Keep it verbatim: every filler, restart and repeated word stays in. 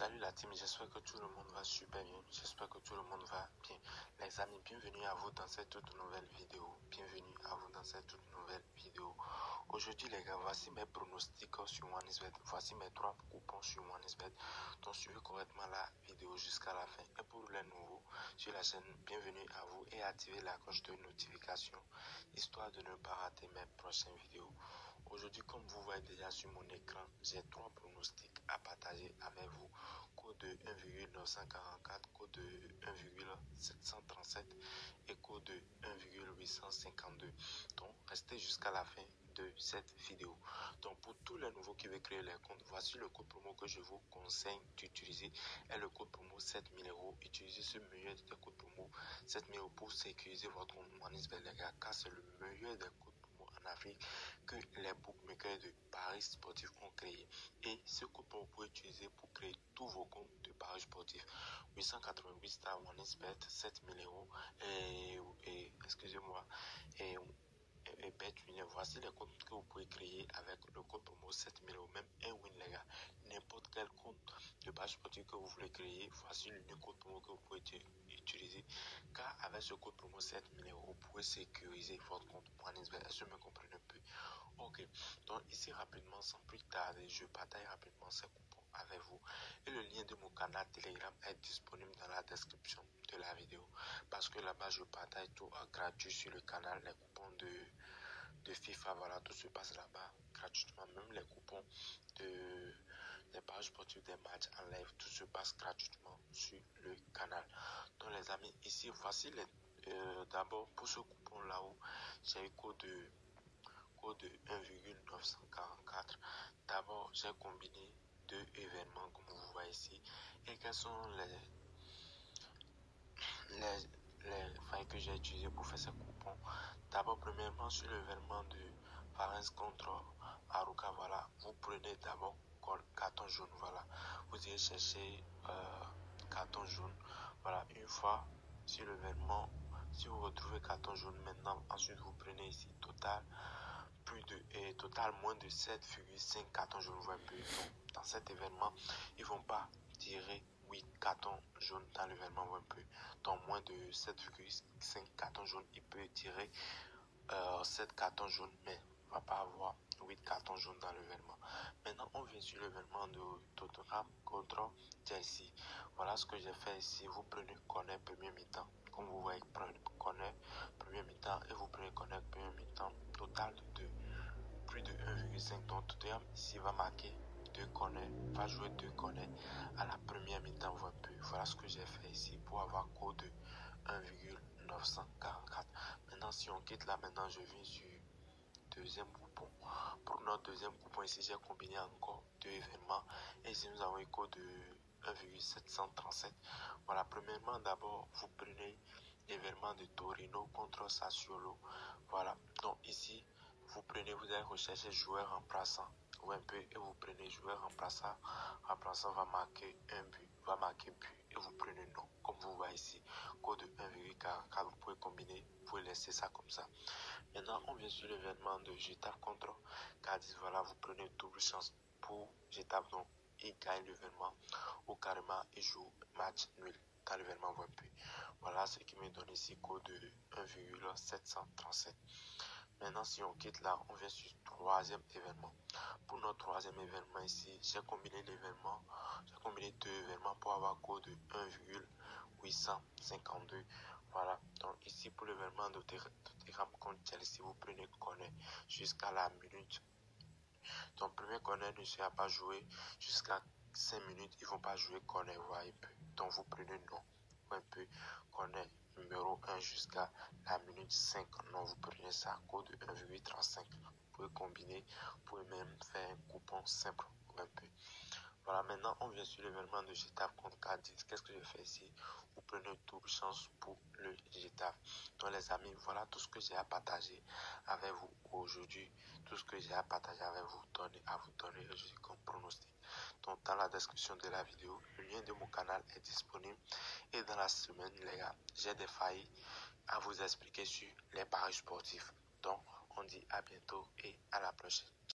Salut la team, j'espère que tout le monde va super bien, j'espère que tout le monde va bien. Les amis, bienvenue à vous dans cette toute nouvelle vidéo, bienvenue à vous dans cette toute nouvelle vidéo. Aujourd'hui les gars, voici mes pronostics sur OneXBet, voici mes trois coupons sur OneXBet. Donc suivez correctement la vidéo jusqu'à la fin. Et pour les nouveaux sur la chaîne, bienvenue à vous et activez la cloche de notification, histoire de ne pas rater mes prochaines vidéos. Aujourd'hui, comme vous voyez déjà sur mon écran, j'ai trois pronostics à partager avec vous. Code de un virgule neuf cent quarante-quatre, code de un virgule sept cent trente-sept et code de un virgule huit cent cinquante-deux. Donc, restez jusqu'à la fin de cette vidéo. Donc, pour tous les nouveaux qui veulent créer les comptes, voici le code promo que je vous conseille d'utiliser. Et le code promo sept mille euros. Utilisez ce meilleur des codes promo sept mille euros pour sécuriser votre compte OneXBet, les gars, car c'est le meilleur des codes en Afrique que les bookmakers de paris sportifs ont créé. Et ce coupon vous pouvez utiliser pour créer tous vos comptes de paris sportifs. huit cent quatre-vingt-huit stars OneXBet, sept mille euros et, et excusez-moi et et, et BetWinner. Voici les comptes que vous pouvez créer avec le code promo sept mille euros, même un win les gars. N'importe quel compte de paris sportif que vous voulez créer, voici le code promo que vous pouvez utiliser, car avec ce code promo sept mille euros, vous pouvez sécuriser votre compte OneXBet. Est-ce que vous me comprenez un peu? Ok, donc ici rapidement, sans plus tarder, je partage rapidement ces coupons avec vous. Et le lien de mon canal Telegram est disponible dans la description de la vidéo. Parce que là-bas, je partage tout euh, gratuit sur le canal, les coupons de, de FIFA, voilà, tout se passe là-bas gratuitement. Même les coupons de, des pages sportives, des matchs en live, tout se passe gratuitement sur le canal. Donc les amis, ici, voici les... Euh, d'abord, pour ce coupon-là-haut, j'ai eu code de code de un virgule neuf cent quarante-quatre. D'abord, j'ai combiné deux événements comme vous voyez ici. Et quels sont les les, les failles que j'ai utilisées pour faire ces coupons? D'abord, premièrement, sur l'événement de Farenz contre Aruka, voilà, vous prenez d'abord carton jaune, voilà. Vous allez chercher euh, carton jaune, voilà. Une fois sur l'événement, si vous retrouvez carton jaune, maintenant, ensuite vous prenez ici total plus de et total moins de sept virgule cinq cartons jaunes. Vous voyez un peu. Donc, dans cet événement, ils vont pas tirer huit cartons jaunes dans l'événement un peu. Donc moins de sept virgule cinq cartons jaunes, il peut tirer euh, sept cartons jaunes, mais il va pas avoir huit cartons jaunes dans l'événement. Maintenant, on vient sur l'événement de Tottenham contre Chelsea. Voilà ce que j'ai fait ici. Vous prenez Corner premier mi-temps. Comme vous voyez, prenez Corner premier mi-temps et vous prenez Corner premier mi-temps. Total de plus de un virgule cinq. Donc Tottenham ici va marquer deux corners, va jouer deux corners à la première mi-temps. Voilà ce que j'ai fait ici pour avoir code de un virgule neuf cent quarante-quatre. Maintenant, si on quitte là, maintenant je viens sur deuxième coupon. Pour notre deuxième coupon ici, j'ai combiné encore deux événements et ici nous avons un code de un virgule sept cent trente-sept. Voilà, premièrement, d'abord, vous prenez l'événement de Torino contre Sassuolo. Voilà, donc ici, vous prenez, vous allez rechercher joueur remplaçant ou un peu et vous prenez joueur remplaçant. Remplaçant va marquer un but, va marquer but et vous prenez non. Comme vous voyez ici, code de un virgule quarante-quatre, vous pouvez combiner, vous pouvez laisser ça comme ça. Maintenant, on vient sur l'événement de Getafe contre Cadiz. Voilà, vous prenez double chance pour Getafe, donc il gagne l'événement ou carrément il joue match nul quand l'événement va un peu. Voilà ce qui me donne ici code de un virgule sept cent trente-sept. Maintenant, si on quitte là, on vient sur le troisième événement. Pour notre troisième événement ici, j'ai combiné l'événement, j'ai combiné deux événements pour avoir code de un virgule huit cent cinquante-deux. Voilà, donc ici pour l'événement de Tottenham contre Chelsea, vous prenez corner jusqu'à la minute. Donc, premier corner ne sera pas joué jusqu'à cinq minutes, ils vont pas jouer corner, vous voyez un peu. Donc, vous prenez non, un peu, corner numéro un jusqu'à la minute cinq. Non, vous prenez ça, code de un virgule trente-cinq. Vous pouvez combiner, vous pouvez même faire un coupon simple, un peu. Voilà, maintenant on vient sur l'événement de Getafe contre Cadiz. Qu'est-ce que je fais ici? Vous prenez double chance pour le Getafe. Donc les amis, voilà tout ce que j'ai à partager avec vous aujourd'hui. Tout ce que j'ai à partager avec vous, donner, à vous donner aujourd'hui comme pronostic. Donc dans la description de la vidéo, le lien de mon canal est disponible. Et dans la semaine, les gars, j'ai des failles à vous expliquer sur les paris sportifs. Donc on dit à bientôt et à la prochaine.